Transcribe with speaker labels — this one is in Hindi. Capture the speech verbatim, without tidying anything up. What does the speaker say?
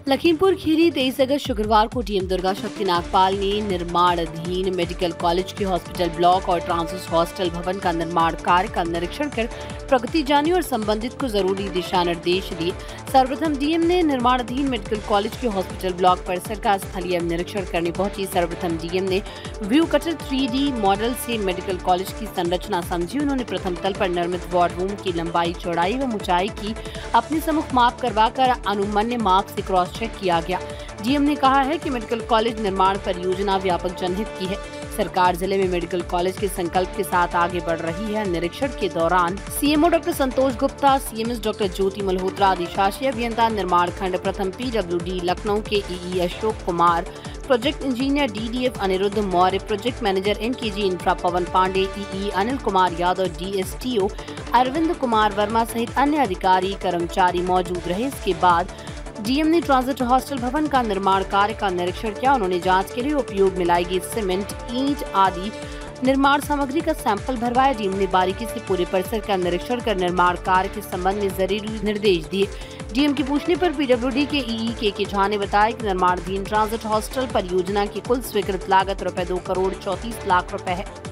Speaker 1: लखीमपुर खीरी तेईस अगस्त शुक्रवार को डीएम दुर्गा शक्ति नागपाल ने निर्माणाधीन मेडिकल कॉलेज के हॉस्पिटल ब्लॉक और ट्रांसिट हॉस्टल भवन का निर्माण कार्य का निरीक्षण कर प्रगति जानी और संबंधित को जरूरी दिशा निर्देश दिए। सर्वप्रथम डीएम ने निर्माणाधीन मेडिकल कॉलेज के हॉस्पिटल ब्लॉक परिसर का स्थलीय निरीक्षण करने पहुंची। सर्वप्रथम डीएम ने व्यू कटर थ्री डी मॉडल से मेडिकल कॉलेज की संरचना समझी। उन्होंने प्रथम तल पर निर्मित वार्ड रूम की लंबाई, चौड़ाई व ऊंचाई की अपने सम्मुख माप करवाकर अनुमन्य माप से क्रॉस चेक किया गया। डीएम ने कहा है कि मेडिकल कॉलेज निर्माण परियोजना व्यापक जनहित की है। सरकार जिले में मेडिकल कॉलेज के संकल्प के साथ आगे बढ़ रही है। निरीक्षण के दौरान CMO doctor Santosh Gupta, CMS doctor Jyoti Malhotra, अधिशासी अभियंता निर्माण खंड प्रथम पीडब्ल्यूडी लखनऊ के EE Ashok Kumar, project engineer DDF Aniruddh Maurya, project manager NKG infra Pawan Pandey, EE Anil Kumar Yadav, DSTO Arvind Kumar Verma सहित अन्य अधिकारी कर्मचारी मौजूद रहे। इसके बाद डीएम ने ट्रांजिट हॉस्टल भवन का निर्माण कार्य का निरीक्षण किया। उन्होंने जांच के लिए उपयोग में लाई गई सीमेंट, ईंट आदि निर्माण सामग्री का सैंपल भरवाया। डीएम ने बारीकी से पूरे परिसर का निरीक्षण कर निर्माण कार्य के संबंध में जरूरी निर्देश दिए। डीएम की पूछने पर पीडब्ल्यूडी के ईई के के झा ने बताया कि निर्माणाधीन ट्रांजिट हॉस्टल परियोजना की कुल स्वीकृत लागत रुपए दो करोड़ चौंतीस लाख रुपए है।